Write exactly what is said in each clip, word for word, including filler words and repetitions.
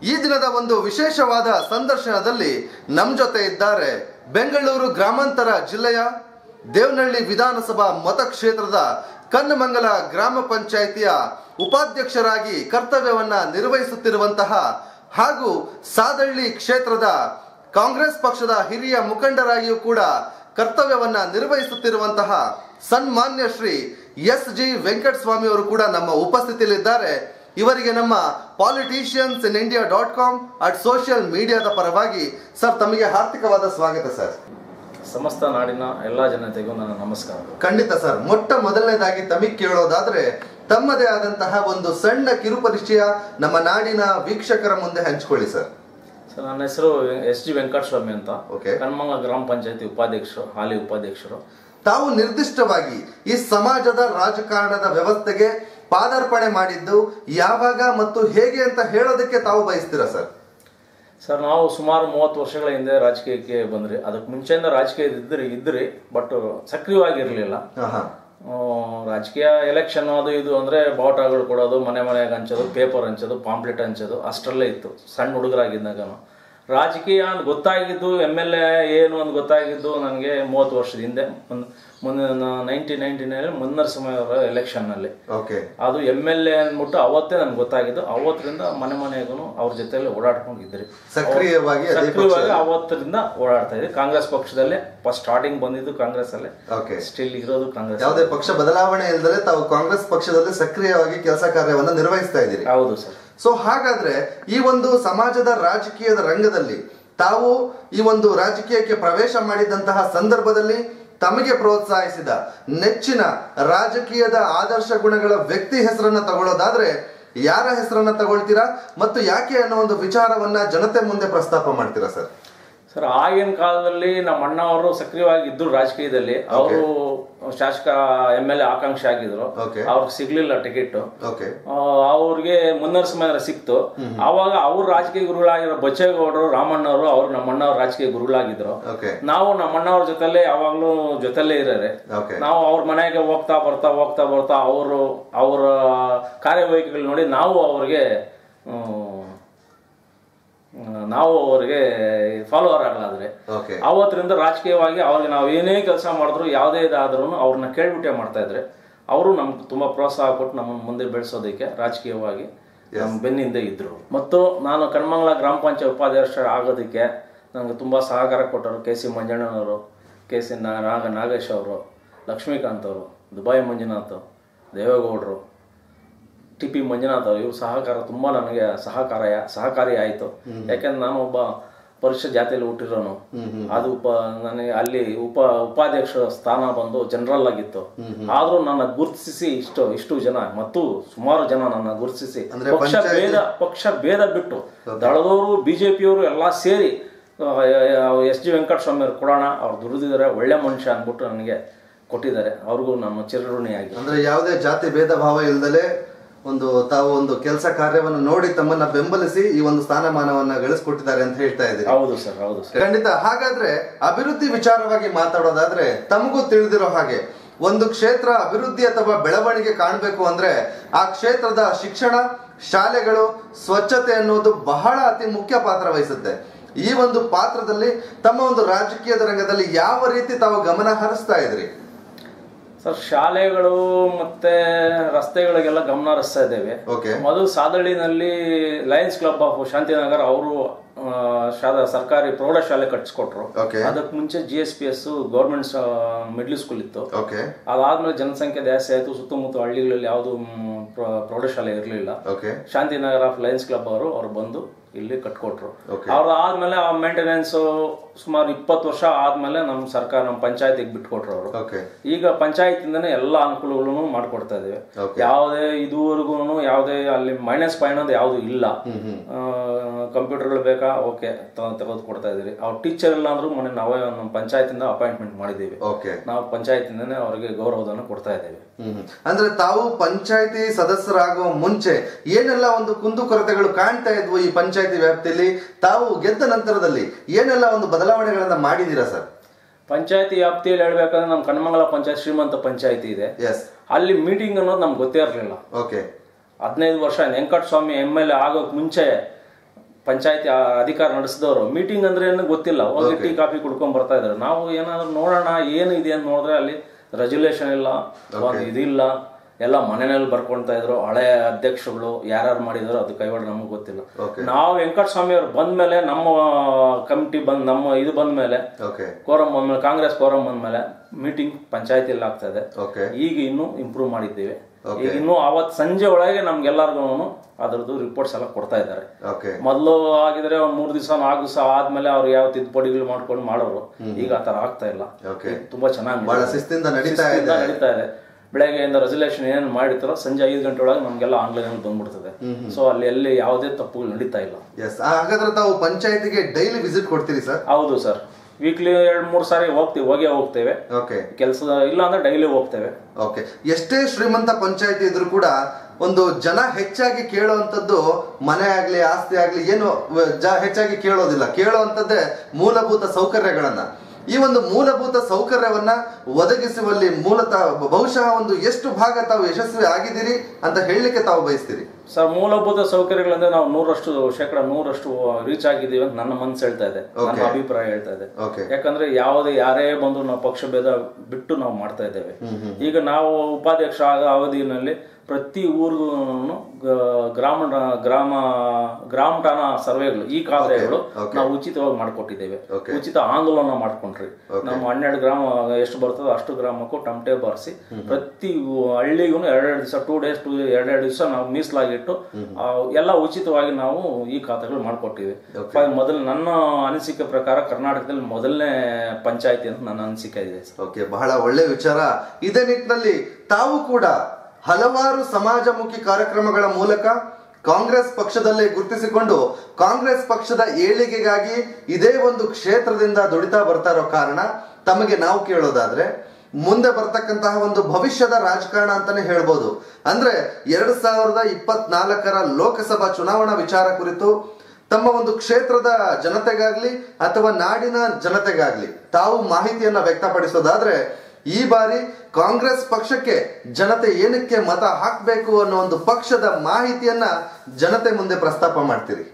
ಈ ದಿನದ ಒಂದು ವಿಶೇಷವಾದ ಸಂದರ್ಶನದಲ್ಲಿ ನಮ್ಮ ಜೊತೆ ಇದ್ದಾರೆ ಬೆಂಗಳೂರು ಗ್ರಾಮಾಂತರ ಜಿಲ್ಲೆಯ ದೇವನಹಳ್ಳಿ ವಿಧಾನಸಭಾ ಮತಕ್ಷೇತ್ರದ ಕನ್ನಮಂಗಲ ಗ್ರಾಮ ಪಂಚಾಯಿತಿಯ ಉಪಾಧ್ಯಕ್ಷರಾಗಿ ಕರ್ತವ್ಯವನ್ನ ನಿರ್ವಹಿಸುತ್ತಿರುವಂತಹ ಹಾಗೂ ಸಾದಳ್ಳಿ ಕ್ಷೇತ್ರದ ಕಾಂಗ್ರೆಸ್ ಪಕ್ಷದ ಹಿರಿಯ ಮುಖಂಡರಾಗಿಯೂ ಕೂಡ ಕರ್ತವ್ಯವನ್ನ ನಿರ್ವಹಿಸುತ್ತಿರುವಂತಹ ಸನ್ಮಾನ್ಯ ಶ್ರೀ ಎಸ್ ಜಿ ವೆಂಕಟಸ್ವಾಮಿ ಅವರು ಕೂಡ ನಮ್ಮ ಉಪಸ್ಥಿತಿಯಲ್ಲಿದ್ದಾರೆ. ಇವರಿಗೆ ನಮ್ಮ politicians in India dot com at social ಮೀಡಿಯಾದ ಪರವಾಗಿ ಸರ್ ತಮಗೆ ಹಾರ್ದಿಕವಾದ ಸ್ವಾಗತ ಸರ್. ಸಮಸ್ತ ನಾಡಿನ ಎಲ್ಲ ಜನತೆಗೂ ನನ್ನ ನಮಸ್ಕಾರ. ಖಂಡಿತ ಸರ್. ಮೊಟ್ಟ ಮೊದಲನೇದಾಗಿ ತಮಗೆ ಕೇಳೋದಾದ್ರೆ ತಮ್ಮದೇ ಆದಂತಹ ಒಂದು ಸಣ್ಣ ಕಿರುಪರಿಚಯ ನಮ್ಮ ನಾಡಿನ ವೀಕ್ಷಕರ ಮುಂದೆ ಹಂಚಿಕೊಳ್ಳಿ ಸರ್. ಸರ್, ನನ್ನ ಹೆಸರು ಎಸ್ ಜಿ ವೆಂಕಟಸ್ವಾಮಿ ಅಂತ. ಓಕೆ. ಕನ್ನಮಂಗಲ ಗ್ರಾಮ ಪಂಚಾಯತಿ ಉಪಾಧ್ಯಕ್ಷರು, ಹಾಲಿ ಉಪಾಧ್ಯಕ್ಷರು. ತಾವು ನಿರ್ದಿಷ್ಟವಾಗಿ ಈ ಸಮಾಜದ ರಾಜಕಾರಣದ ವ್ಯವಸ್ಥೆಗೆ ಪಾದಾರ್ಪಣೆ ಮಾಡಿದ್ದು ಯಾವಾಗ ಮತ್ತು ಹೇಗೆ ಅಂತ ಹೇಳೋದಕ್ಕೆ ತಾವು ಬಯಸ್ತೀರಾ ಸರ್? ಸರ್, ನಾವು ಸುಮಾರು ಮೂವತ್ತು ವರ್ಷಗಳ ಹಿಂದೆ ರಾಜಕೀಯಕ್ಕೆ ಬಂದ್ರಿ. ಅದಕ್ಕೆ ಮುಂಚೆಯಿಂದ ರಾಜಕೀಯ ಇದ್ರಿ ಇದ್ರಿ ಬಟ್ ಸಕ್ರಿಯವಾಗಿರ್ಲಿಲ್ಲ. ರಾಜಕೀಯ ಎಲೆಕ್ಷನ್ ಅದು ಇದು ಅಂದ್ರೆ ಬಾವುಟಗಳು ಕೊಡೋದು, ಮನೆ ಮನೆಗೆ ಹಂಚೋದು, ಪೇಪರ್ ಹಂಚೋದು, ಪಾಂಪ್ಲೆಟ್ ಹಂಚೋದು ಅಷ್ಟರಲ್ಲೇ ಇತ್ತು ಸಣ್ಣ ಹುಡುಗರಾಗಿದ್ದಾಗ. ರಾಜಕೀಯ ಅಂತ ಗೊತ್ತಾಗಿದ್ದು, ಎಮ್ ಎಲ್ ಎ ಏನು ಅಂತ ಗೊತ್ತಾಗಿದ್ದು ನನಗೆ ಮೂವತ್ತು ವರ್ಷದ ಹಿಂದೆ, ಮುಂದೆ ನೈನ್ಟೀನ್ ನೈನ್ಟಿ ನೈನ್ ಮುನ್ನರಸಿಂಹ ಅವರ ಎಲೆಕ್ಷನ್ ನಲ್ಲಿ. ಅದು ಎಮ್ ಎಲ್ ಎ ಅಂದ್ಬಿಟ್ಟು ಅವತ್ತೇ ನನ್ಗೆ ಗೊತ್ತಾಗಿದ್ದು. ಅವತ್ತರಿಂದ ಮನೆ ಮನೆಗೂ ಅವ್ರ ಜೊತೆಲಿ ಓಡಾಡ್ಕೊಂಡಿದ್ರಿ, ಸಕ್ರಿಯವಾಗಿ ಸಕ್ರಿಯವಾಗಿ ಅವತ್ತರಿಂದ ಓಡಾಡ್ತಾ ಇದ್ರಿ. ಕಾಂಗ್ರೆಸ್ ಪಕ್ಷದಲ್ಲೇ ಫಸ್ಟ್ ಸ್ಟಾರ್ಟಿಂಗ್ ಬಂದಿದ್ದು ಕಾಂಗ್ರೆಸ್ ಅಲ್ಲೇ, ಸ್ಟಿಲ್ ಇರೋದು ಕಾಂಗ್ರೆಸ್. ಯಾವುದೇ ಪಕ್ಷ ಬದಲಾವಣೆ ಇಲ್ಲದೆ ತಾವು ಕಾಂಗ್ರೆಸ್ ಪಕ್ಷದಲ್ಲಿ ಸಕ್ರಿಯವಾಗಿ ಕೆಲಸ ಕಾರ್ಯವನ್ನ ನಿರ್ವಹಿಸ್ತಾ ಇದ್ದೀರಿ. ಹೌದು ಸರ್. ಸೊ ಹಾಗಾದ್ರೆ ಈ ಒಂದು ಸಮಾಜದ ರಾಜಕೀಯದ ರಂಗದಲ್ಲಿ ತಾವು ಈ ಒಂದು ರಾಜಕೀಯಕ್ಕೆ ಪ್ರವೇಶ ಮಾಡಿದಂತಹ ಸಂದರ್ಭದಲ್ಲಿ ತಮಗೆ ಪ್ರೋತ್ಸಾಹಿಸಿದ ನೆಚ್ಚಿನ ರಾಜಕೀಯದ ಆದರ್ಶ ಗುಣಗಳ ವ್ಯಕ್ತಿ ಹೆಸರನ್ನ ತಗೊಳ್ಳೋದಾದ್ರೆ ಯಾರ ಹೆಸರನ್ನ ತಗೊಳ್ತೀರಾ ಮತ್ತು ಯಾಕೆ ಅನ್ನೋ ಒಂದು ವಿಚಾರವನ್ನ ಜನತೆ ಮುಂದೆ ಪ್ರಸ್ತಾಪ ಮಾಡ್ತೀರಾ ಸರ್? ಸರ್, ಆಗಿನ ಕಾಲದಲ್ಲಿ ನಮ್ಮ ಅಣ್ಣ ಅವರು ಸಕ್ರಿಯವಾಗಿ ಇದ್ರು ರಾಜಕೀಯದಲ್ಲಿ. ಅವರು ಶಾಸಕ ಎಮ್ ಎಲ್ ಎ ಆಕಾಂಕ್ಷಿ ಆಗಿದ್ರು. ಅವ್ರಿಗೆ ಸಿಗ್ಲಿಲ್ಲ ಟಿಕೆಟ್. ಅವ್ರಿಗೆ ಮುನ್ನರಸಿಂಹ ಸಿಕ್ತು. ಆವಾಗ ಅವ್ರು ರಾಜಕೀಯ ಗುರುಗಳಾಗಿರೋ ಬಚ್ಚೇಗೌಡರು, ರಾಮಣ್ಣವರು, ಅವ್ರು ನಮ್ಮಣ್ಣವ್ರ ರಾಜಕೀಯ ಗುರುಗಳಾಗಿದ್ರು. ನಾವು ನಮ್ಮಣ್ಣವ್ರ ಜೊತೆಲೆ ಯಾವಾಗ್ಲೂ ಜೊತೆಲೇ ಇರೋರೆ. ನಾವು ಅವ್ರ ಮನೆಗೆ ಹೋಗ್ತಾ ಬರ್ತಾ ಹೋಗ್ತಾ ಬರ್ತಾ ಅವರು ಅವರ ಕಾರ್ಯವೈಖರಿಗಳು ನೋಡಿ ನಾವು ಅವ್ರಿಗೆ ನಾವು ಅವ್ರಿಗೆ ಫಾಲೋವರ್ ಆಗಲಾದ್ರೆ ಅವತ್ತರಿಂದ ರಾಜಕೀಯವಾಗಿ ಅವ್ರಿಗೆ ನಾವು ಏನೇ ಕೆಲಸ ಮಾಡಿದ್ರು ಯಾವುದೇ ಇದಾದ್ರೂ ಅವ್ರನ್ನ ಕೇಳ್ಬಿಟ್ಟೆ ಮಾಡ್ತಾ ಇದ್ರೆ ಅವರು ನಮ್ಗೆ ತುಂಬಾ ಪ್ರೋತ್ಸಾಹ ಕೊಟ್ಟು ನಮ್ಮನ್ನು ಮುಂದೆ ಬೆಳೆಸೋದಕ್ಕೆ ರಾಜಕೀಯವಾಗಿ ನಮ್ಮ ಬೆನ್ನಿಂದ ಇದ್ರು. ಮತ್ತು ನಾನು ಕನ್ನಮಂಗಲ ಗ್ರಾಮ ಪಂಚಾಯತ್ ಉಪಾಧ್ಯಕ್ಷ ಆಗೋದಕ್ಕೆ ನನಗೆ ತುಂಬಾ ಸಹಕಾರ ಕೊಟ್ಟರು ಕೆ ಸಿ ಮಂಜಣ್ಣನವರು, ಕೆ ಸಿ ನಾಗ ನಾಗೇಶ್ ಅವರು, ಲಕ್ಷ್ಮೀಕಾಂತ್ ಅವರು, ದುಬಾಯಿ ಮಂಜುನಾಥ್, ದೇವೇಗೌಡರು, ಟಿ ಪಿ ಮಂಜುನಾಥ್ ಅವರು. ಇವ್ರ ಸಹಕಾರ ತುಂಬಾ ನನಗೆ ಸಹಕಾರ ಸಹಕಾರಿ ಆಯಿತು. ಯಾಕೆಂದ್ರೆ ನಾನು ಒಬ್ಬ ಪರಿಶಿಷ್ಟ ಜಾತಿಯಲ್ಲಿ ಹುಟ್ಟಿರೋನು. ಅದು ಉಪ ನನಗೆ ಅಲ್ಲಿ ಉಪ ಉಪಾಧ್ಯಕ್ಷ ಸ್ಥಾನ ಬಂದು ಜನರಲ್ ಆಗಿತ್ತು. ಆದ್ರೂ ನನ್ನ ಗುರುತಿಸಿ ಇಷ್ಟು ಇಷ್ಟು ಜನ ಮತ್ತು ಸುಮಾರು ಜನ ನನ್ನ ಗುರುತಿಸಿ ಪಕ್ಷ ಭೇದ ಪಕ್ಷ ಭೇದ ಬಿಟ್ಟು ದಳದವರು ಬಿಜೆಪಿಯವರು ಎಲ್ಲಾ ಸೇರಿ ಎಸ್ ಜಿ ವೆಂಕಟಸ್ವಾಮಿ ಅವ್ರು ಕೊಡೋಣ, ಅವ್ರು ದುಡಿದಿದ್ದಾರೆ, ಒಳ್ಳೆ ಮನುಷ್ಯ ಅಂದ್ಬಿಟ್ಟು ನನಗೆ ಕೊಟ್ಟಿದ್ದಾರೆ. ಅವ್ರಿಗೂ ನಾನು ಚಿರಋಣಿಯಾಗಿ. ಅಂದ್ರೆ ಯಾವುದೇ ಜಾತಿ ಭೇದ ಭಾವ ಇಲ್ದಲೆ ಒಂದು ತಾವು ಒಂದು ಕೆಲಸ ಕಾರ್ಯವನ್ನು ನೋಡಿ ತಮ್ಮನ್ನ ಬೆಂಬಲಿಸಿ ಈ ಒಂದು ಸ್ಥಾನಮಾನವನ್ನ ಗಳಿಸ್ಕೊಟ್ಟಿದ್ದಾರೆ ಅಂತ ಹೇಳ್ತಾ ಇದ್ದೀರಿ. ಹೌದು ಸರ್, ಹೌದು ಸರ್. ಖಂಡಿತ. ಹಾಗಾದ್ರೆ ಅಭಿವೃದ್ಧಿ ವಿಚಾರವಾಗಿ ಮಾತಾಡೋದಾದ್ರೆ ತಮಗೂ ತಿಳಿದಿರೋ ಹಾಗೆ ಒಂದು ಕ್ಷೇತ್ರ ಅಭಿವೃದ್ಧಿ ಅಥವಾ ಬೆಳವಣಿಗೆ ಕಾಣಬೇಕು ಅಂದ್ರೆ ಆ ಕ್ಷೇತ್ರದ ಶಿಕ್ಷಣ, ಶಾಲೆಗಳು, ಸ್ವಚ್ಛತೆ ಅನ್ನೋದು ಬಹಳ ಅತಿ ಮುಖ್ಯ ಪಾತ್ರ ವಹಿಸುತ್ತೆ. ಈ ಒಂದು ಪಾತ್ರದಲ್ಲಿ ತಮ್ಮ ಒಂದು ರಾಜಕೀಯದ ರಂಗದಲ್ಲಿ ಯಾವ ರೀತಿ ತಾವು ಗಮನ ಹರಿಸ್ತಾ ಇದ್ರಿ ಸರ್? ಶಾಲೆಗಳು ಮತ್ತೆ ರಸ್ತೆಗಳಿಗೆಲ್ಲ ಗಮನ ಹರಿಸ್ತಾ ಇದ್ದೇವೆ. ಮೊದಲು ಸಾದಳ್ಳಿನಲ್ಲಿ ಲಯನ್ಸ್ ಕ್ಲಬ್ ಆಫ್ ಶಾಂತಿನಗರ್ ಅವರು ಸರ್ಕಾರಿ ಪ್ರೌಢಶಾಲೆ ಕಟ್ಸ್ಕೊಟ್ರು. ಅದಕ್ಕೆ ಮುಂಚೆ G S P S government middle school ಇತ್ತು. ಅದಾದ್ಮೇಲೆ ಜನಸಂಖ್ಯೆ ಜಾಸ್ತಿ ಆಯ್ತು. ಸುತ್ತಮುತ್ತ ಹಳ್ಳಿಗಳಲ್ಲಿ ಯಾವ್ದು ಪ್ರೌಢಶಾಲೆ ಇರಲಿಲ್ಲ. ಶಾಂತಿನಗರ್ ಆಫ್ ಲಯನ್ಸ್ ಕ್ಲಬ್ ಅವರು ಅವ್ರು ಬಂದು ಇಲ್ಲಿ ಕಟ್ಕೊಟ್ರು. ಅವ್ರ ಆದ್ಮೇಲೆ ಆ ಮೇಂಟೆನೆನ್ಸ್ ಸುಮಾರು ಇಪ್ಪತ್ತು ವರ್ಷ ಆದ್ಮೇಲೆ ನಮ್ ಸರ್ಕಾರ ನಮ್ಮ ಪಂಚಾಯತಿಗೆ ಬಿಟ್ಕೊಟ್ರು ಅವರು. ಈಗ ಪಂಚಾಯತಿಂದನೇ ಎಲ್ಲಾ ಅನುಕೂಲಗಳನ್ನು ಮಾಡ್ಕೊಡ್ತಾ ಇದೇವೆ. ಯಾವುದೇ ಇದುವರೆಗೂ ಯಾವುದೇ ಅಲ್ಲಿ ಮೈನಸ್ ಪಾಯಿಂಟ್ ಯಾವ್ದು ಇಲ್ಲ. ಕಂಪ್ಯೂಟರ್ಗಳು ಬೇಕಾ, ಓಕೆ ತೆಗೆದು ಕೊಡ್ತಾ ಇದೀವಿ. ಅವ್ರ ಟೀಚರ್ ಇಲ್ಲ ಅಂದ್ರೂ ಮೊನ್ನೆ ನಾವೇ ನಮ್ಮ ಪಂಚಾಯತಿಂದ ಅಪಾಯಿಂಟ್ಮೆಂಟ್ ಮಾಡಿದೀವಿ. ನಾವು ಪಂಚಾಯತಿಂದನೇ ಅವರಿಗೆ ಗೌರವಧನ ಕೊಡ್ತಾ ಇದ್ದೇವೆ. ಅಂದ್ರೆ ತಾವು ಪಂಚಾಯತಿ ಸದಸ್ಯರಾಗುವ ಮುಂಚೆ ಏನೆಲ್ಲ ಒಂದು ಕುಂದುಕೊರತೆಗಳು ಕಾಣ್ತಾ ಇದ್ವು ಈ ಪಂಚಾಯತಿ ವ್ಯಾಪ್ತಿಯಲ್ಲಿ, ತಾವು ಗೆದ್ದ ನಂತರದಲ್ಲಿ ಏನೆಲ್ಲ ಒಂದು ಬದಲಾವಣೆಗಳನ್ನ ಮಾಡಿದೀರಾ ಸರ್? ಪಂಚಾಯತಿ ವ್ಯಾಪ್ತಿಯಲ್ಲಿ ಹೇಳ್ಬೇಕಂದ್ರೆ ನಮ್ಮ ಕನ್ನಮಂಗಲ ಪಂಚಾಯತ್ ಶ್ರೀಮಂತ ಪಂಚಾಯತಿ ಇದೆ. ಅಲ್ಲಿ ಮೀಟಿಂಗ್ ಅನ್ನೋದು ನಮ್ಗೆ ಗೊತ್ತೇ ಇರಲಿಲ್ಲ. ಹದಿನೈದು ವರ್ಷ ವೆಂಕಟಸ್ವಾಮಿ ಎಮ್ ಎಲ್ ಎ ಆಗೋಕ್ ಮುಂಚೆ ಪಂಚಾಯತಿ ಅಧಿಕಾರ ನಡೆಸಿದವರು ಮೀಟಿಂಗ್ ಅಂದ್ರೆ ಏನು ಗೊತ್ತಿಲ್ಲ, ಹೋಗಿ ಟೀ ಕಾಫಿ ಕುಡ್ಕೊಂಡ್ ಬರ್ತಾ ಇದ್ದಾರೆ. ನಾವು ಏನಾದ್ರು ನೋಡೋಣ ಏನು ಇದೆ ಅಂತ ನೋಡಿದ್ರೆ ಅಲ್ಲಿ ರೆಜುಲೇಷನ್ ಇಲ್ಲ, ಒಂದು ಇದಿಲ್ಲ, ಎಲ್ಲ ಮನೆಯಲ್ಲಿ ಬರ್ಕೊಳ್ತಾ ಇದ್ರು. ಹಳೆ ಅಧ್ಯಕ್ಷಗಳು ಯಾರ್ಯಾರು ಮಾಡಿದ್ರು ಅದು ಕೈವಾಡ ನಮ್ಗೆ ಗೊತ್ತಿಲ್ಲ. ನಾವು ವೆಂಕಟಸ್ವಾಮಿ ಅವ್ರು ಬಂದ್ಮೇಲೆ, ನಮ್ಮ ಕಮಿಟಿ ಬಂದ್ ನಮ್ಮ ಇದು ಬಂದ್ಮೇಲೆ, ಕೋರಂ ಬಂದ್ಮೇಲೆ, ಕಾಂಗ್ರೆಸ್ ಕೋರಂ ಬಂದ್ಮೇಲೆ ಮೀಟಿಂಗ್ ಪಂಚಾಯತಿಯಲ್ಲಿ ಆಗ್ತಾ ಇದೆ. ಈಗ ಇನ್ನೂ ಇಂಪ್ರೂವ್ ಮಾಡಿದ್ದೀವಿ. ಈಗ ಇನ್ನು ಅವತ್ ಸಂಜೆ ಒಳಗೆ ನಮ್ಗೆಲ್ಲರಿಗೂ ಅದ್ರದ್ದು ರಿಪೋರ್ಟ್ಸ್ ಎಲ್ಲ ಕೊಡ್ತಾ ಇದ್ದಾರೆ. ಮೊದಲು ಆಗಿದ್ರೆ ಒಂದ್ ಮೂರ್ ದಿವಸ ನಾಲ್ಕು ದಿವಸ ಆದ್ಮೇಲೆ ಅವ್ರು ಯಾವ ತಿದ್ದುಪಡಿಗಳು ಮಾಡ್ಕೊಂಡು ಮಾಡೋರು. ಈಗ ಆತರ ಆಗ್ತಾ ಇಲ್ಲ, ತುಂಬಾ ಚೆನ್ನಾಗಿ ನಡೀತಾ ಇದೆ. ಬೆಳಗ್ಗೆಯಿಂದ ರೆಸಲ್ಯೂಷನ್ ಏನ್ ಮಾಡಿರ್ತಾರೋ ಸಂಜೆ ಐದು ಗಂಟೆ ಒಳಗೆ ನಮ್ಗೆಲ್ಲ ಆನ್ಲೈನ್ ಅಲ್ಲಿ ಬಂದ್ಬಿಡ್ತದೆ. ಸೊ ಅಲ್ಲಿ ಎಲ್ಲಿ ಯಾವುದೇ ತಪ್ಪುಗಳು ನಡೀತಾ ಇಲ್ಲ. ಹಾಗಾದ್ರೆ ತಾವು ಪಂಚಾಯತಿಗೆ ಡೈಲಿ ವಿಸಿಟ್ ಕೊಡ್ತೀರಿ ಸರ್? ಹೌದು ಸರ್, ವೀಕ್ಲಿ ಎರಡ್ ಮೂರ್ ಸಾರಿ ಹೋಗ್ತೀವಿ, ಹೋಗೇ ಹೋಗ್ತೇವೆ. ಕೆಲಸದ ಇಲ್ಲ ಅಂದ್ರೆ ಡೈಲಿ ಹೋಗ್ತೇವೆ. ಓಕೆ. ಎಷ್ಟೇ ಶ್ರೀಮಂತ ಪಂಚಾಯತಿ ಇದ್ರು ಕೂಡ ಒಂದು ಜನ ಹೆಚ್ಚಾಗಿ ಕೇಳುವಂತದ್ದು ಮನೆ ಆಗ್ಲಿ ಆಸ್ತಿ ಆಗ್ಲಿ ಏನು ಹೆಚ್ಚಾಗಿ ಕೇಳೋದಿಲ್ಲ. ಕೇಳುವಂತದ್ದೇ ಮೂಲಭೂತ ಸೌಕರ್ಯಗಳನ್ನ. ಈ ಒಂದು ಮೂಲಭೂತ ಸೌಕರ್ಯವನ್ನ ಒದಗಿಸುವಲ್ಲಿ ಮೂಲತಃ ಬಹುಶಃ ಒಂದು ಎಷ್ಟು ಭಾಗ ತಾವು ಯಶಸ್ವಿ ಆಗಿದ್ದೀರಿ ಅಂತ ಹೇಳಲಿಕ್ಕೆ ತಾವು ಬಯಸ್ತೀರಿ ಸರ್? ಮೂಲಭೂತ ಸೌಕರ್ಯಗಳಂದ್ರೆ ನಾವು ನೂರಷ್ಟು ಶೇಕಡ ನೂರಷ್ಟು ರೀಚ್ ಆಗಿದ್ದೀವಿ ಅಂತ ನನ್ನ ಮನಸ್ಸು ಹೇಳ್ತಾ ಇದೆ, ನನ್ನ ಅಭಿಪ್ರಾಯ ಹೇಳ್ತಾ ಇದೆ. ಯಾಕಂದ್ರೆ ಯಾವುದೇ ಯಾರೇ ಬಂದು ನಾವು ಪಕ್ಷ ಭೇದ ಬಿಟ್ಟು ನಾವು ಮಾಡ್ತಾ ಇದ್ದೇವೆ. ಈಗ ನಾವು ಉಪಾಧ್ಯಕ್ಷ ಆದ ಅವಧಿಯಲ್ಲಿ ಪ್ರತಿ ಊರಿಗೂ ಗ್ರಾಮ ಗ್ರಾಮ ಗ್ರಾಮ ಠಾಣ ಸರ್ವೆಗಳು, ಈ ಖಾತೆಗಳು ನಾವು ಉಚಿತವಾಗಿ ಮಾಡ್ಕೊಟ್ಟಿದ್ದೇವೆ. ಉಚಿತ ಆಂದೋಲನ ಮಾಡ್ಕೊಂಡ್ರಿ. ನಮ್ಮ ಹನ್ನೆರಡು ಗ್ರಾಮ ಎಷ್ಟು ಬರ್ತದೋ ಅಷ್ಟು ಗ್ರಾಮಕ್ಕೂ ಟಮಟೆ ಬಾರಿಸಿ ಪ್ರತಿ ಹಳ್ಳಿಗೂ ಎರಡೆರಡು ದಿವಸ ಟೂ ಡೇಸ್ ಟೂ ಎರಡೆರಡು ದಿವಸ ನಾವು ಮೀಸಲಾಗಿಟ್ಟು ಎಲ್ಲ ಉಚಿತವಾಗಿ ನಾವು ಈ ಖಾತೆಗಳು ಮಾಡ್ಕೊಟ್ಟಿವಿ. ಮೊದಲು ನನ್ನ ಅನಿಸಿಕೆ ಪ್ರಕಾರ ಕರ್ನಾಟಕದಲ್ಲಿ ಮೊದಲನೇ ಪಂಚಾಯತಿ ಅಂತ ನನ್ನ ಅನಿಸಿಕೆ ಇದೆ. ಓಕೆ, ಬಹಳ ಒಳ್ಳೆ ವಿಚಾರ. ಇದೇ ನಿಟ್ಟಿನಲ್ಲಿ ತಾವು ಕೂಡ ಹಲವಾರು ಸಮಾಜಮುಖಿ ಕಾರ್ಯಕ್ರಮಗಳ ಮೂಲಕ ಕಾಂಗ್ರೆಸ್ ಪಕ್ಷದಲ್ಲೇ ಗುರುತಿಸಿಕೊಂಡು ಕಾಂಗ್ರೆಸ್ ಪಕ್ಷದ ಏಳಿಗೆಗಾಗಿ ಇದೇ ಒಂದು ಕ್ಷೇತ್ರದಿಂದ ದುಡಿತಾ ಬರ್ತಾ ಇರೋ ಕಾರಣ ತಮಗೆ ನಾವು ಕೇಳೋದಾದ್ರೆ ಮುಂದೆ ಬರ್ತಕ್ಕಂತಹ ಒಂದು ಭವಿಷ್ಯದ ರಾಜಕಾರಣ ಅಂತಾನೆ ಹೇಳ್ಬೋದು. ಅಂದ್ರೆ ಎರಡ್ ಸಾವಿರದ ಇಪ್ಪತ್ನಾಲ್ಕರ ಲೋಕಸಭಾ ಚುನಾವಣಾ ವಿಚಾರ ಕುರಿತು ತಮ್ಮ ಒಂದು ಕ್ಷೇತ್ರದ ಜನತೆಗಾಗ್ಲಿ ಅಥವಾ ನಾಡಿನ ಜನತೆಗಾಗ್ಲಿ ತಾವು ಮಾಹಿತಿಯನ್ನ ವ್ಯಕ್ತಪಡಿಸೋದಾದ್ರೆ ಈ ಬಾರಿ ಕಾಂಗ್ರೆಸ್ ಪಕ್ಷಕ್ಕೆ ಜನತೆ ಏನಕ್ಕೆ ಮತ ಹಾಕಬೇಕು ಅನ್ನೋ ಒಂದು ಪಕ್ಷದ ಮಾಹಿತಿಯನ್ನ ಜನತೆ ಮುಂದೆ ಪ್ರಸ್ತಾಪ ಮಾಡ್ತೀರಿ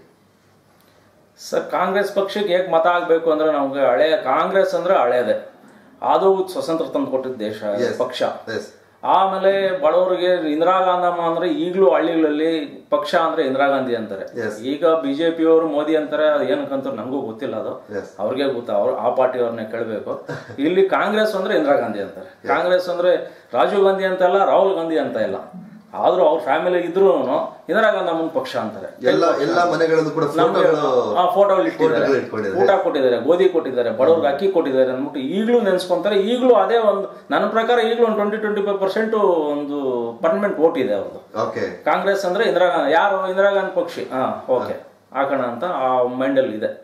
ಸರ್? ಕಾಂಗ್ರೆಸ್ ಪಕ್ಷಕ್ಕೆ ಹೇಗೆ ಮತ ಹಾಕ್ಬೇಕು ಅಂದ್ರೆ ನಮ್ಗೆ ಹಳೆ ಕಾಂಗ್ರೆಸ್ ಅಂದ್ರೆ ಹಳೇದೆ, ಅದು ಸ್ವತಂತ್ರ ತಂದು ಕೊಟ್ಟಿದ್ದ ದೇಶ ಪಕ್ಷ. ಆಮೇಲೆ ಬಡವರಿಗೆ ಇಂದಿರಾ ಗಾಂಧಮ್ಮ ಅಂದ್ರೆ ಈಗಲೂ ಹಳ್ಳಿಗಳಲ್ಲಿ ಪಕ್ಷ ಅಂದ್ರೆ ಇಂದಿರಾ ಗಾಂಧಿ ಅಂತಾರೆ. ಈಗ ಬಿಜೆಪಿ ಅವರು ಮೋದಿ ಅಂತಾರೆ, ಅದು ಏನಕ್ಕಂತ ನಂಗೂ ಗೊತ್ತಿಲ್ಲ, ಅದು ಅವ್ರಿಗೆ ಗೊತ್ತ, ಅವ್ರು ಆ ಪಾರ್ಟಿ ಅವ್ರನ್ನೇ ಕೇಳಬೇಕು. ಇಲ್ಲಿ ಕಾಂಗ್ರೆಸ್ ಅಂದ್ರೆ ಇಂದಿರಾ ಗಾಂಧಿ ಅಂತಾರೆ. ಕಾಂಗ್ರೆಸ್ ಅಂದ್ರೆ ರಾಜೀವ್ ಗಾಂಧಿ ಅಂತ ಇಲ್ಲ, ರಾಹುಲ್ ಗಾಂಧಿ ಅಂತ ಇಲ್ಲ. ಆದ್ರೂ ಅವ್ರ ಫ್ಯಾಮಿಲಿ ಇದ್ರು ಇಂದಿರಾ ಗಾಂಧಿ ನಮ್ಮನ್ ಪಕ್ಷ ಅಂತಾರೆ. ಎಲ್ಲಾ ಮನೆಗಳಲ್ಲೂ ಕೂಡ ಫೋಟೋಗಳು ಇಟ್ಟಿದ್ದಾರೆ, ಊಟ ಕೊಟ್ಟಿದ್ದಾರೆ, ಗೋಧಿ ಕೊಟ್ಟಿದ್ದಾರೆ, ಬಡವ್ರಿಗೆ ಅಕ್ಕಿ ಕೊಟ್ಟಿದ್ದಾರೆ ಅಂದ್ಬಿಟ್ಟು ಈಗಲೂ ನೆನ್ಸ್ಕೊಂತಾರೆ. ಈಗಲೂ ಅದೇ ಒಂದು ನನ್ನ ಪ್ರಕಾರ ಈಗಲೂ ಒಂದು ಟ್ವೆಂಟಿ ಟ್ವೆಂಟಿ ಫೈವ್ ಪರ್ಸೆಂಟ್ ಒಂದು ಪರ್ಮನೆಂಟ್ ವೋಟ್ ಇದೆ ಅವ್ರದ್ದು. ಕಾಂಗ್ರೆಸ್ ಅಂದ್ರೆ ಇಂದಿರಾ ಗಾಂಧಿ, ಯಾರು ಇಂದಿರಾ ಗಾಂಧಿ ಪಕ್ಷಿ, ಹಾ ಓಕೆ ಹಾಕೋಣ ಅಂತ ಆ ಮೈಂಡ್ ಅಲ್ಲಿ ಇದೆ.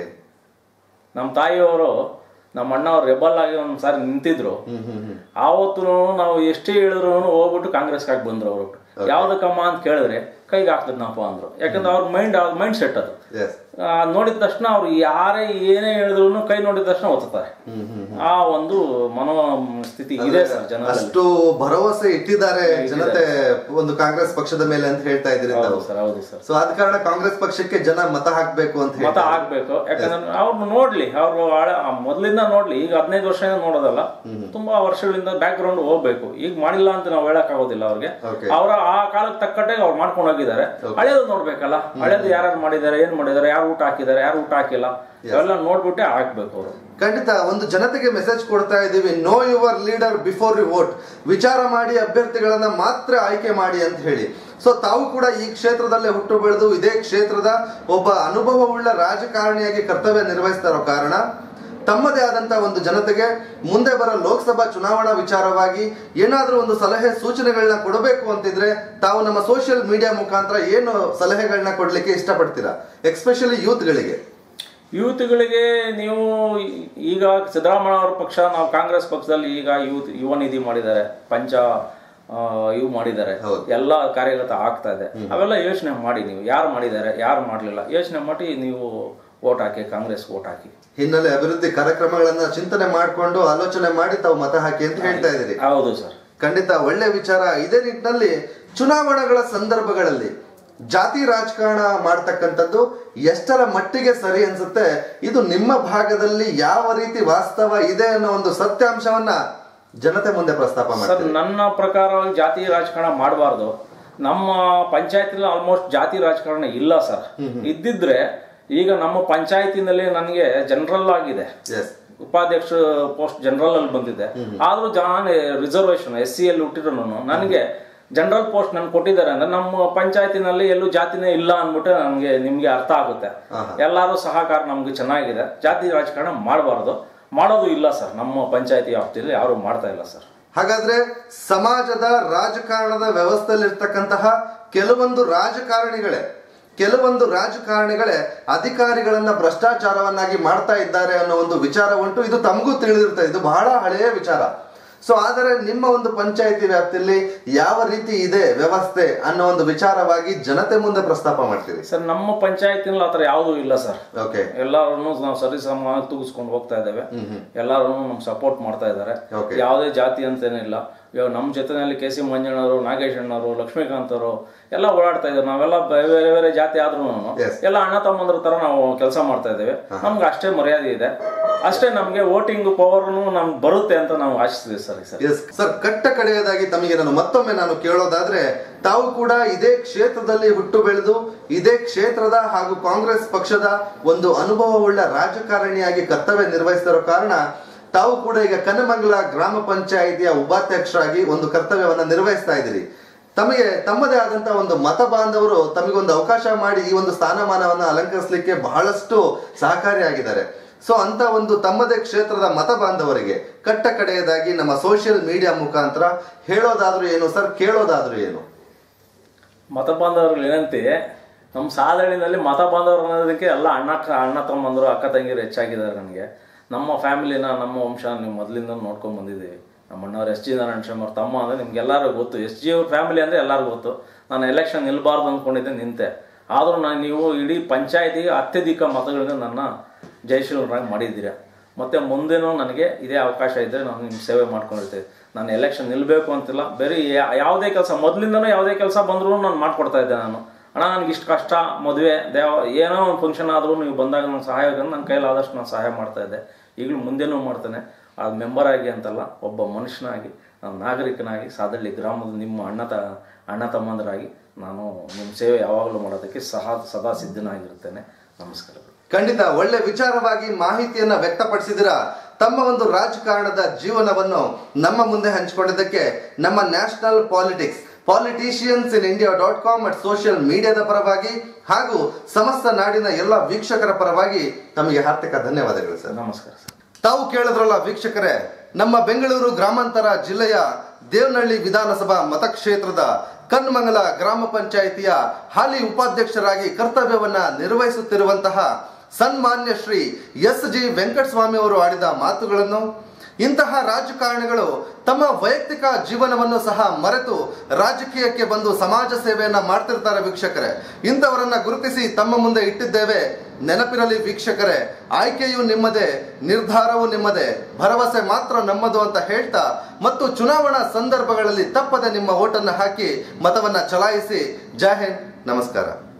ನಮ್ಮ ತಾಯಿಯವರು ನಮ್ಮ ಅಣ್ಣ ಅವ್ರು ರೆಬಲ್ ಆಗಿ ಒಂದ್ ಸಾರಿ ನಿಂತಿದ್ರು. ಆವತ್ತು ನಾವು ಎಷ್ಟೇ ಹೇಳಿದ್ರು ಹೋಗ್ಬಿಟ್ಟು ಕಾಂಗ್ರೆಸ್ ಹಾಕಿ ಬಂದ್ರು. ಅವರು ಯಾವ್ದಕ್ಕಮ್ಮ ಅಂತ ಕೇಳಿದ್ರೆ ಕೈಗೆ ಹಾಕ್ತಿದ್ನಪ್ಪ ಅಂದ್ರು. ಯಾಕಂದ್ರೆ ಅವ್ರ ಮೈಂಡ್ ಮೈಂಡ್ ಸೆಟ್ ಅದು. ನೋಡಿದ ತಕ್ಷಣ ಅವ್ರು ಯಾರೇ ಏನೇ ಹೇಳಿದ್ರು ಕೈ ನೋಡಿದ ತಕ್ಷಣ ಒತ್ತಾರೆ. ಆ ಒಂದು ಮನೋಸ್ಥಿತಿ ಇದೆ ಸರ್ ಜನ. ಅಷ್ಟು ಭರವಸೆ ಇಟ್ಟಿದ್ದಾರೆ ಜನತೆ ಒಂದು ಕಾಂಗ್ರೆಸ್ ಪಕ್ಷದ ಮೇಲೆ ಅಂತ ಹೇಳ್ತಾ ಇದ್ರಿ. ಸರ್ ಹೌದು ಸರ್. ಸೊ ಆದ ಕಾರಣ ಕಾಂಗ್ರೆಸ್ ಪಕ್ಷಕ್ಕೆ ಜನ ಮತ ಹಾಕ್ಬೇಕು ಅಂತ ಮತ ಹಾಕ್ಬೇಕು. ಯಾಕಂದ್ರೆ ಅವ್ರು ನೋಡ್ಲಿ, ಅವ್ರು ಮೊದ್ಲಿಂದ ನೋಡ್ಲಿ. ಈಗ ಹದಿನೈದು ವರ್ಷದಿಂದ ನೋಡೋದಲ್ಲ, ತುಂಬಾ ವರ್ಷಗಳಿಂದ ಬ್ಯಾಕ್ ಗ್ರೌಂಡ್ ಹೋಗ್ಬೇಕು. ಈಗ ಮಾಡಿಲ್ಲ ಅಂತ ನಾವು ಹೇಳಕ್ ಆಗೋದಿಲ್ಲ ಅವ್ರಿಗೆ. ಅವರ ಆ ಕಾಲಕ್ಕೆ ತಕ್ಕಟ್ಟೆ ಅವ್ರು ಮಾಡ್ಕೊಂಡು ಹೋಗಿದ್ದಾರೆ. ಹಳೇದು ನೋಡ್ಬೇಕಲ್ಲ, ಹಳೇದು ಯಾರು ಮಾಡಿದ್ದಾರೆ, ಏನ್ ಮಾಡಿದ್ದಾರೆ, ಯಾರು ಊಟ ಹಾಕಿದ್ದಾರೆ, ಯಾರು ಊಟ ಹಾಕಿಲ್ಲ, ಇವೆಲ್ಲ ನೋಡ್ಬಿಟ್ಟೆ ಹಾಕ್ಬೇಕು ಅವರು. ಖಂಡಿತ ಒಂದು ಜನತೆಗೆ ಮೆಸೇಜ್ ಕೊಡ್ತಾ ಇದೀವಿ, know your leader before you vote. ವಿಚಾರ ಮಾಡಿ ಅಭ್ಯರ್ಥಿಗಳನ್ನ ಮಾತ್ರ ಆಯ್ಕೆ ಮಾಡಿ ಅಂತ ಹೇಳಿ. ಸೊ ತಾವು ಕೂಡ ಈ ಕ್ಷೇತ್ರದಲ್ಲೇ ಹುಟ್ಟು ಬೆಳೆದು ಇದೇ ಕ್ಷೇತ್ರದ ಒಬ್ಬ ಅನುಭವವುಳ್ಳ ರಾಜಕಾರಣಿಯಾಗಿ ಕರ್ತವ್ಯ ನಿರ್ವಹಿಸ್ತಾ ಇರೋ ಕಾರಣ ತಮ್ಮದೇ ಆದಂತಹ ಒಂದು ಜನತೆಗೆ ಮುಂದೆ ಬರೋ ಲೋಕಸಭಾ ಚುನಾವಣಾ ವಿಚಾರವಾಗಿ ಏನಾದ್ರೂ ಒಂದು ಸಲಹೆ ಸೂಚನೆಗಳನ್ನ ಕೊಡಬೇಕು ಅಂತಿದ್ರೆ ತಾವು ನಮ್ಮ ಸೋಷಿಯಲ್ ಮೀಡಿಯಾ ಮುಖಾಂತರ ಏನು ಸಲಹೆಗಳನ್ನ ಕೊಡ್ಲಿಕ್ಕೆ ಇಷ್ಟಪಡ್ತೀರಾ, ಎಕ್ಸ್ಪೆಷಲಿ ಯೂತ್ಗಳಿಗೆ? ಯೂತ್ಗಳಿಗೆ ನೀವು ಈಗ ಸಿದ್ದರಾಮಯ್ಯ ಅವರ ಪಕ್ಷ, ನಾವು ಕಾಂಗ್ರೆಸ್ ಪಕ್ಷದಲ್ಲಿ ಈಗ ಯೂತ್ ಯುವ ನಿಧಿ ಮಾಡಿದ್ದಾರೆ, ಪಂಚ ಇವು ಮಾಡಿದ್ದಾರೆ, ಎಲ್ಲ ಕಾರ್ಯಗತ ಆಗ್ತಾ ಇದೆ. ಅವೆಲ್ಲ ಯೋಚನೆ ಮಾಡಿ, ನೀವು ಯಾರು ಮಾಡಿದ್ದಾರೆ ಯಾರು ಮಾಡ್ಲಿಲ್ಲ ಯೋಚನೆ ಮಾಡಿ ನೀವು ವೋಟ್ ಹಾಕಿ, ಕಾಂಗ್ರೆಸ್ ವೋಟ್ ಹಾಕಿ. ಹಿನ್ನೆಲೆ ಅಭಿವೃದ್ಧಿ ಕಾರ್ಯಕ್ರಮಗಳನ್ನ ಚಿಂತನೆ ಮಾಡಿಕೊಂಡು ಆಲೋಚನೆ ಮಾಡಿ ತಾವು ಮತ ಹಾಕಿ ಅಂತ ಹೇಳ್ತಾ ಇದ್ದೀರಿ. ಹೌದು ಸರ್, ಖಂಡಿತ ಒಳ್ಳೆ ವಿಚಾರ. ಇದೇ ನಿಟ್ಟಿನಲ್ಲಿ ಚುನಾವಣೆಗಳ ಸಂದರ್ಭಗಳಲ್ಲಿ ಜಾತಿ ರಾಜಕಾರಣ ಮಾಡ್ತಕ್ಕಂಥದ್ದು ಎಷ್ಟರ ಮಟ್ಟಿಗೆ ಸರಿ ಅನ್ಸುತ್ತೆ? ಇದು ನಿಮ್ಮ ಭಾಗದಲ್ಲಿ ಯಾವ ರೀತಿ ವಾಸ್ತವ ಇದೆ ಅನ್ನೋ ಒಂದು ಸತ್ಯಾಂಶವನ್ನ ಜನತೆ ಮುಂದೆ ಪ್ರಸ್ತಾಪ ಮಾಡಿ. ನನ್ನ ಪ್ರಕಾರ ಜಾತಿ ರಾಜಕಾರಣ ಮಾಡಬಾರ್ದು. ನಮ್ಮ ಪಂಚಾಯತಿನಲ್ಲಿ ಆಲ್ಮೋಸ್ಟ್ ಜಾತಿ ರಾಜಕಾರಣ ಇಲ್ಲ ಸರ್. ಇದ್ದಿದ್ರೆ ಈಗ ನಮ್ಮ ಪಂಚಾಯತಿನಲ್ಲಿ ನನಗೆ ಜನರಲ್ ಆಗಿದೆ, ಉಪಾಧ್ಯಕ್ಷ ಪೋಸ್ಟ್ ಜನರಲ್ ಅಲ್ಲಿ ಬಂದಿದೆ. ಆದ್ರೂ ನಾನು ರಿಸರ್ವೇಶನ್ ಎಸ್ ಸಿ ಅಲ್ಲಿ ಹುಟ್ಟಿದ್ರು ನನಗೆ ಜನರಲ್ ಪೋಸ್ಟ್ ನನ್ಗೆ ಕೊಟ್ಟಿದ್ದಾರೆ ಅಂದ್ರೆ ನಮ್ಮ ಪಂಚಾಯತಿನಲ್ಲಿ ಎಲ್ಲೂ ಜಾತಿನೇ ಇಲ್ಲ ಅಂದ್ಬಿಟ್ಟು ನಮ್ಗೆ ನಿಮ್ಗೆ ಅರ್ಥ ಆಗುತ್ತೆ. ಎಲ್ಲಾರು ಸಹಕಾರ ನಮ್ಗೆ ಚೆನ್ನಾಗಿದೆ. ಜಾತಿ ರಾಜಕಾರಣ ಮಾಡಬಾರ್ದು, ಮಾಡೋದು ಇಲ್ಲ ಸರ್. ನಮ್ಮ ಪಂಚಾಯತಿ ವ್ಯಾಪ್ತಿಯಲ್ಲಿ ಯಾರು ಮಾಡ್ತಾ ಇಲ್ಲ ಸರ್. ಹಾಗಾದ್ರೆ ಸಮಾಜದ ರಾಜಕಾರಣದ ವ್ಯವಸ್ಥೆಯಲ್ಲಿ ಇರ್ತಕ್ಕಂತಹ ಕೆಲವೊಂದು ರಾಜಕಾರಣಿಗಳೇ ಕೆಲವೊಂದು ರಾಜಕಾರಣಿಗಳೇ ಅಧಿಕಾರಿಗಳನ್ನ ಭ್ರಷ್ಟಾಚಾರವನ್ನಾಗಿ ಮಾಡ್ತಾ ಇದ್ದಾರೆ ಅನ್ನೋ ಒಂದು ವಿಚಾರ ಉಂಟು. ಇದು ತಮಗೂ ತಿಳಿದಿರ್ತದೆ, ಇದು ಬಹಳ ಹಳೆಯ ವಿಚಾರ. ಸೊ ಆದರೆ ನಿಮ್ಮ ಒಂದು ಪಂಚಾಯತಿ ವ್ಯಾಪ್ತಿಯಲ್ಲಿ ಯಾವ ರೀತಿ ಇದೆ ವ್ಯವಸ್ಥೆ ಅನ್ನೋ ಒಂದು ವಿಚಾರವಾಗಿ ಜನತೆ ಮುಂದೆ ಪ್ರಸ್ತಾಪ ಮಾಡ್ತೀರಿ ಸರ್? ನಮ್ಮ ಪಂಚಾಯತಿನಲ್ಲಿ ಆತರ ಯಾವ್ದು ಇಲ್ಲ ಸರ್. ಓಕೆ, ಎಲ್ಲಾರನ್ನು ನಾವು ಸರಿ ಸಮ ತೂಗಿಸ್ಕೊಂಡು ಹೋಗ್ತಾ ಇದ್ದೇವೆ. ಎಲ್ಲಾರು ನಮ್ಗೆ ಸಪೋರ್ಟ್ ಮಾಡ್ತಾ ಇದ್ದಾರೆ. ಯಾವುದೇ ಜಾತಿ ಅಂತೇನಿಲ್ಲ. ಇವಾಗ ನಮ್ಮ ಜೊತೆನಲ್ಲಿ ಕೆ ಸಿ ಮಂಜಣ್ಣವರು, ನಾಗೇಶ್ ಅಣ್ಣವರು, ಲಕ್ಷ್ಮೀಕಾಂತ್ ಅವರು ಎಲ್ಲ ಓಡಾಡ್ತಾ ಇದ್ದಾರೆ. ನಾವೆಲ್ಲ ಬೇರೆ ಬೇರೆ ಜಾತಿ ಆದ್ರೂ ಎಲ್ಲ ಅಣ್ಣ ತಮ್ಮಂದ್ರ ತರ ನಾವು ಕೆಲಸ ಮಾಡ್ತಾ ಇದ್ದೇವೆ. ನಮ್ಗೆ ಅಷ್ಟೇ ಮರ್ಯಾದೆ ಇದೆ, ಅಷ್ಟೇ ನಮ್ಗೆ ವೋಟಿಂಗ್ ಪವರ್ ನಮ್ಗೆ ಬರುತ್ತೆ ಅಂತ ನಾವು ಆಶಿಸ್ತೀವಿ ಸರ್. ಸರ್, ಕಟ್ಟ ಕಡೆಯದಾಗಿ ತಮಗೆ ನಾನು ಮತ್ತೊಮ್ಮೆ ನಾನು ಕೇಳೋದಾದ್ರೆ, ತಾವು ಕೂಡ ಇದೇ ಕ್ಷೇತ್ರದಲ್ಲಿ ಹುಟ್ಟು ಬೆಳೆದು ಇದೇ ಕ್ಷೇತ್ರದ ಹಾಗೂ ಕಾಂಗ್ರೆಸ್ ಪಕ್ಷದ ಒಂದು ಅನುಭವವುಳ್ಳ ರಾಜಕಾರಣಿಯಾಗಿ ಕರ್ತವ್ಯ ನಿರ್ವಹಿಸ್ತಿರೋ ಕಾರಣ ತಾವು ಕೂಡ ಈಗ ಕನ್ನಮಂಗಲ ಗ್ರಾಮ ಪಂಚಾಯಿತಿಯ ಉಪಾಧ್ಯಕ್ಷರಾಗಿ ಒಂದು ಕರ್ತವ್ಯವನ್ನ ನಿರ್ವಹಿಸ್ತಾ ಇದ್ದೀರಿ. ತಮಗೆ ತಮ್ಮದೇ ಆದಂತಹ ಒಂದು ಮತ ಬಾಂಧವರು ತಮಗೊಂದು ಅವಕಾಶ ಮಾಡಿ ಈ ಒಂದು ಸ್ಥಾನಮಾನವನ್ನ ಅಲಂಕರಿಸಲಿಕ್ಕೆ ಬಹಳಷ್ಟು ಸಹಕಾರಿಯಾಗಿದ್ದಾರೆ. ಸೊ ಅಂತ ಒಂದು ತಮ್ಮದೇ ಕ್ಷೇತ್ರದ ಮತ ಬಾಂಧವರಿಗೆ ಕಟ್ಟ ಕಡೆಯದಾಗಿ ನಮ್ಮ ಸೋಷಿಯಲ್ ಮೀಡಿಯಾ ಮುಖಾಂತರ ಹೇಳೋದಾದ್ರೂ ಏನು ಸರ್, ಕೇಳೋದಾದ್ರೂ ಏನು? ಮತ ಬಾಂಧವರು ಏನಂತೆ, ನಮ್ಮ ಸಾಧನೆಯಲ್ಲಿ ಮತ ಬಾಂಧವರು ಅನ್ನೋದಕ್ಕೆ ಎಲ್ಲ ಅಣ್ಣ ಅಣ್ಣ ತಮ್ಮಂದರು ಅಕ್ಕ ತಂಗಿರು ಹೆಚ್ಚಾಗಿದ್ದಾರೆ. ನನಗೆ ನಮ್ಮ ಫ್ಯಾಮಿಲಿನ ನಮ್ಮ ವಂಶ ನೀವು ಮೊದಲಿಂದ ನೋಡ್ಕೊಂಡು ಬಂದಿದ್ದೀವಿ. ನಮ್ಮ ಅಣ್ಣವ್ರು ಎಸ್ ಜಿ ನಾರಾಯಣ ಶರ್ಮ ಅವ್ರ ತಮ್ಮ ಅಂದರೆ ನಿಮ್ಗೆಲ್ಲರಿಗೂ ಗೊತ್ತು. ಎಸ್ ಜಿ ಅವ್ರ ಫ್ಯಾಮಿಲಿ ಅಂದರೆ ಎಲ್ಲರಿಗೂ ಗೊತ್ತು. ನಾನು ಎಲೆಕ್ಷನ್ ನಿಲ್ಬಾರ್ದು ಅಂದ್ಕೊಂಡಿದ್ದೆ, ನಿಂತೆ. ಆದರೂ ನಾನು ನೀವು ಇಡೀ ಪಂಚಾಯತಿಗೆ ಅತ್ಯಧಿಕ ಮತಗಳಿಂದ ನನ್ನ ಜಯಶೀಲರಾಗಿ ಮಾಡಿದ್ದೀರಾ. ಮತ್ತು ಮುಂದೇನೂ ನನಗೆ ಇದೇ ಅವಕಾಶ ಇದ್ದರೆ ನಾನು ನಿಮ್ಮ ಸೇವೆ ಮಾಡ್ಕೊಂಡಿರ್ತೇವೆ. ನಾನು ಎಲೆಕ್ಷನ್ ನಿಲ್ಲಬೇಕು ಅಂತಿಲ್ಲ, ಬೇರೆ ಯಾವುದೇ ಕೆಲಸ ಮೊದಲಿಂದನೂ ಯಾವುದೇ ಕೆಲಸ ಬಂದರೂ ನಾನು ಮಾಡಿಕೊಡ್ತಾ ಇದ್ದೆ. ನಾನು ಅಣ್ಣ ನನಗೆ ಇಷ್ಟು ಕಷ್ಟ, ಮದುವೆ, ದೇವ ಏನೋ ಒಂದು ಫಂಕ್ಷನ್ ಆದರೂ ನೀವು ಬಂದಾಗ ನಾನು ಸಹಾಯ ನನ್ನ ಕೈಲಾದಷ್ಟು ನಾನು ಸಹಾಯ ಮಾಡ್ತಾ ಇದ್ದೆ. ಈಗಲೂ ಮುಂದೆನೂ ಮಾಡ್ತೇನೆ. ಅದು ಮೆಂಬರ್ ಆಗಿ ಅಂತಲ್ಲ, ಒಬ್ಬ ಮನುಷ್ಯನಾಗಿ, ನಾನು ನಾಗರಿಕನಾಗಿ ಸಾದಳ್ಳಿ ಗ್ರಾಮದ ನಿಮ್ಮ ಅಣ್ಣ ತ ಅಣ್ಣ ತಮ್ಮಂದರಾಗಿ ನಾನು ನಿಮ್ಮ ಸೇವೆ ಯಾವಾಗಲೂ ಮಾಡೋದಕ್ಕೆ ಸಹ ಸದಾ ಸಿದ್ಧನಾಗಿರ್ತೇನೆ. ನಮಸ್ಕಾರಗಳು. ಖಂಡಿತ ಒಳ್ಳೆ ವಿಚಾರವಾಗಿ ಮಾಹಿತಿಯನ್ನ ವ್ಯಕ್ತಪಡಿಸಿದಿರ. ತಮ್ಮ ಒಂದು ರಾಜಕಾರಣದ ಜೀವನವನ್ನು ನಮ್ಮ ಮುಂದೆ ಹಂಚಿಕೊಂಡಿದ್ದಕ್ಕೆ ನಮ್ಮ national politics politicians in India dot com at social ಮೀಡಿಯಾದ ಪರವಾಗಿ ಹಾಗೂ ಸಮಸ್ತ ನಾಡಿನ ಎಲ್ಲ ವೀಕ್ಷಕರ ಪರವಾಗಿ ತಮಗೆ ಹಾರ್ದಿಕ ಧನ್ಯವಾದಗಳು ಸರ್. ನಮಸ್ಕಾರ ಸರ್. ತಾವು ಕೇಳಿದ್ರಲ್ಲ ವೀಕ್ಷಕರೇ, ನಮ್ಮ ಬೆಂಗಳೂರು ಗ್ರಾಮಾಂತರ ಜಿಲ್ಲೆಯ ದೇವನಹಳ್ಳಿ ವಿಧಾನಸಭಾ ಮತಕ್ಷೇತ್ರದ ಕನ್ನಮಂಗಲ ಗ್ರಾಮ ಪಂಚಾಯಿತಿಯ ಹಾಲಿ ಉಪಾಧ್ಯಕ್ಷರಾಗಿ ಕರ್ತವ್ಯವನ್ನ ನಿರ್ವಹಿಸುತ್ತಿರುವಂತಹ ಸನ್ಮಾನ್ಯ ಶ್ರೀ ಎಸ್ ಜಿ ವೆಂಕಟಸ್ವಾಮಿ ಅವರು ಆಡಿದ ಮಾತುಗಳನ್ನು, ಇಂತಹ ರಾಜಕಾರಣಿಗಳು ತಮ್ಮ ವೈಯಕ್ತಿಕ ಜೀವನವನ್ನು ಸಹ ಮರೆತು ರಾಜಕೀಯಕ್ಕೆ ಬಂದು ಸಮಾಜ ಸೇವೆಯನ್ನ ಮಾಡ್ತಿರ್ತಾರೆ ವೀಕ್ಷಕರೇ. ಇಂಥವರನ್ನ ಗುರುತಿಸಿ ತಮ್ಮ ಮುಂದೆ ಇಟ್ಟಿದ್ದೇವೆ. ನೆನಪಿರಲಿ ವೀಕ್ಷಕರೇ, ಆಯ್ಕೆಯು ನಿಮ್ಮದೇ, ನಿರ್ಧಾರವು ನಿಮ್ಮದೇ, ಭರವಸೆ ಮಾತ್ರ ನಮ್ಮದು ಅಂತ ಹೇಳ್ತಾ ಮತ್ತು ಚುನಾವಣಾ ಸಂದರ್ಭಗಳಲ್ಲಿ ತಪ್ಪದೆ ನಿಮ್ಮ ಓಟನ್ನು ಹಾಕಿ ಮತವನ್ನ ಚಲಾಯಿಸಿ. ಜೈ ಹಿಂದ್, ನಮಸ್ಕಾರ.